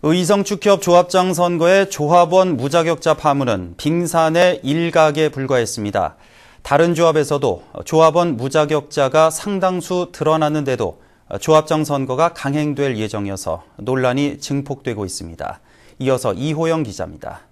의성축협 조합장 선거의 조합원 무자격자 파문은 빙산의 일각에 불과했습니다. 다른 조합에서도 조합원 무자격자가 상당수 드러났는데도 조합장 선거가 강행될 예정이어서 논란이 증폭되고 있습니다. 이어서 이호영 기자입니다.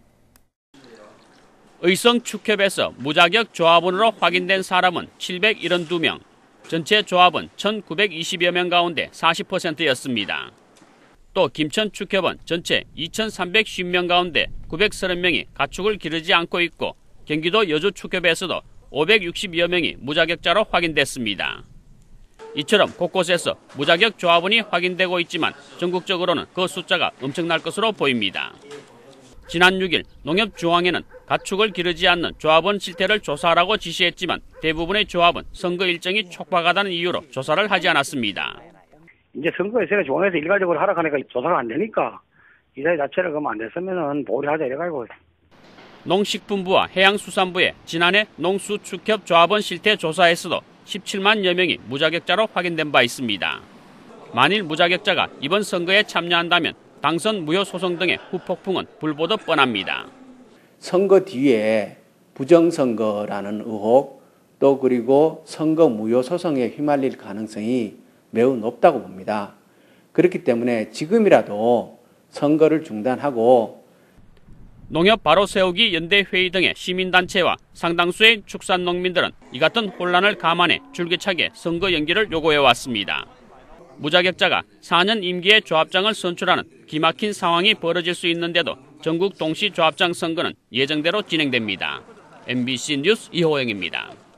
의성축협에서 무자격 조합원으로 확인된 사람은 772명, 전체 조합원 1,920여 명 가운데 40%였습니다. 또 김천축협은 전체 2,350명 가운데 930명이 가축을 기르지 않고 있고 경기도 여주축협에서도 560여 명이 무자격자로 확인됐습니다. 이처럼 곳곳에서 무자격 조합원이 확인되고 있지만 전국적으로는 그 숫자가 엄청날 것으로 보입니다. 지난 6일 농협중앙회는 가축을 기르지 않는 조합원 실태를 조사하라고 지시했지만 대부분의 조합은 선거 일정이 촉박하다는 이유로 조사를 하지 않았습니다. 이제 선거에 제가 중앙에서 일괄적으로 하락하니까 조사가 안 되니까 이 사회 자체를 그러면 안 됐으면은 보류하자 이래가지고. 농식품부와 해양수산부의 지난해 농수축협 조합원 실태 조사에서도 17만여 명이 무자격자로 확인된 바 있습니다. 만일 무자격자가 이번 선거에 참여한다면 당선 무효 소송 등의 후폭풍은 불보듯 뻔합니다. 선거 뒤에 부정선거라는 의혹 또 그리고 선거 무효 소송에 휘말릴 가능성이 매우 높다고 봅니다. 그렇기 때문에 지금이라도 선거를 중단하고 농협 바로 세우기 연대회의 등의 시민단체와 상당수의 축산농민들은 이 같은 혼란을 감안해 줄기차게 선거 연기를 요구해왔습니다. 무자격자가 4년 임기의 조합장을 선출하는 기막힌 상황이 벌어질 수 있는데도 전국 동시 조합장 선거는 예정대로 진행됩니다. MBC 뉴스 이호영입니다.